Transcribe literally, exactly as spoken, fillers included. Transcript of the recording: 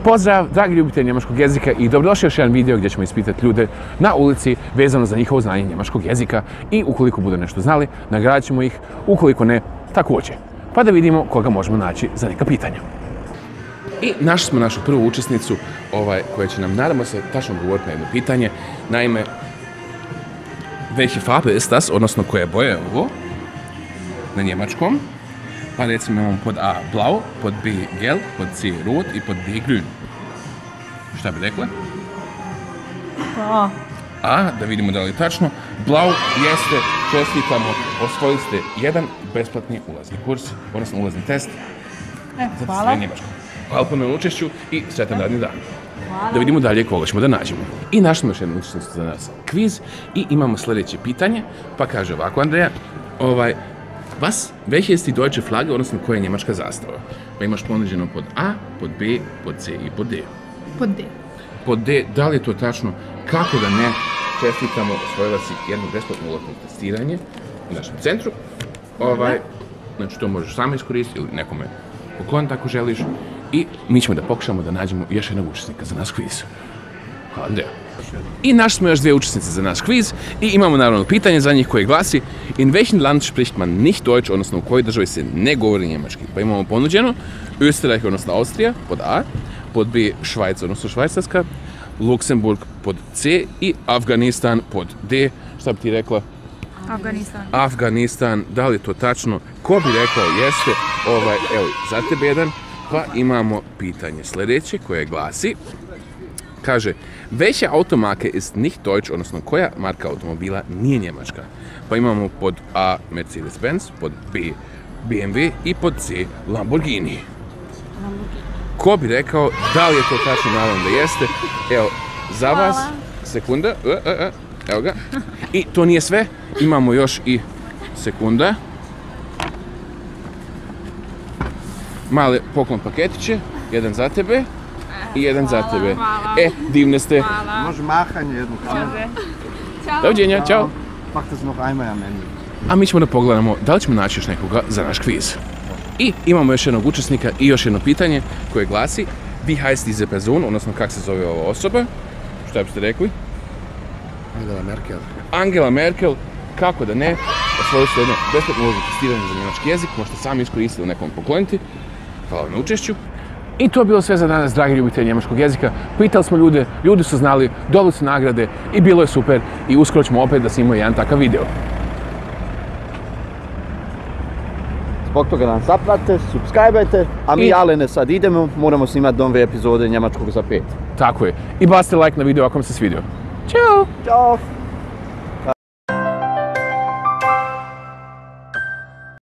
Pozdrav, dragi ljubitelji njemačkog jezika i dobrodošli još jedan video gdje ćemo ispitati ljude na ulici vezano za njihovo znanje njemačkog jezika i ukoliko budu nešto znali, nagradit ćemo ih, ukoliko ne, također. Pa da vidimo koga možemo naći za neka pitanja. I našli smo našu prvu učesnicu ovaj, koja će nam, nadamo se, tačno odgovoriti na jedno pitanje. Naime, welche Farbe ist das, odnosno koja boja je ovo na njemačkom. Pa recimo imamo pod A blau, pod B gelb, pod C rot i pod D grün. Šta bi rekla? A. A, da vidimo da li je tačno. Blau jeste, čestitamo, osvojili ste jedan besplatni ulazni kurs, odnosno ulazni test. E, hvala. Hvala po novom učešću i sretan radni dan. Hvala. Da vidimo dalje koga ćemo da nađemo. I našli smo još jednu učesnicu za nas kviz i imamo sljedeće pitanje, pa kaže ovako Andreja, ovaj, was, welche ist die deutsche Flagge, odnosno koja je njemačka zastava? Pa imaš ponuđeno pod A, pod B, pod C i pod D. Pod D. Pod D, da li je to tačno? Kako da ne? Čestitamo, osvojila si jedno besplatno ulazno testiranje u našem centru. Ovaj, znači to možeš sama iskoristiti ili nekome pokloniti ako želiš. I mi ćemo da pokušamo da nađemo još jednog učesnika za naš kviz. Hvala Andreja. I našli smo još dvije učesnice za naš kviz i imamo naravno pitanje za njih koje glasi in welchem Land spricht man nicht Deutsch, odnosno u kojoj državi se ne govori njemački. Pa imamo ponuđeno Österreich, odnosno Austrija, pod A, pod B Švajca, odnosno Švajcarska, Luksemburg pod C i Afganistan pod D. Šta bi ti rekla? Afganistan. Afganistan, da li je to tačno? Ko bi rekao jeste? Ovaj, evo, za tebe jedan. Pa imamo pitanje sljedeće koje glasi, kaže, welche Automarke ist nicht deutsch, odnosno koja marka automobila nije njemačka? Pa imamo pod A Mercedes-Benz, pod B B M W i pod C Lamborghini. Ko bi rekao, da li je to tačno? Naravno da jeste. Evo, za Hvala. vas, sekunda, e, e, e, evo ga. I to nije sve, imamo još i sekunda. Male poklon paketiće, jedan za tebe i jedan hvala, za tebe. Hvala. E, divne ste. Hvala. Može mahanje jednu kameru. Ćao. Doviđenja, čao. Pak das noch einmal am Ende. A mi ćemo da pogledamo da li ćemo naći još nekoga za naš kviz. I imamo još jednog učesnika i još jedno pitanje koje glasi, wie heißt diese Person, odnosno kako se zove ova osoba? Šta biste rekli? Angela Merkel. Angela Merkel, kako da ne, osvojili ste jedno besplatno ulazno testiranje za njemački jezik, možete sami iskoristiti nekom pokloniti. Hvala na učešću. I to je bilo sve za danas, dragi ljubitelji njemačkog jezika. Pitali smo ljude, ljudi su znali, dobili su nagrade i bilo je super i uskoro ćemo opet da snimamo jedan takav video. Zbog toga nam zapratite, subscribe-ajte, a mi I- Alene sad idemo, moramo snimati nove epizode njemačkog za pet. Tako je. I bacite like na video ako vam se svidio. Ćao! Ćao!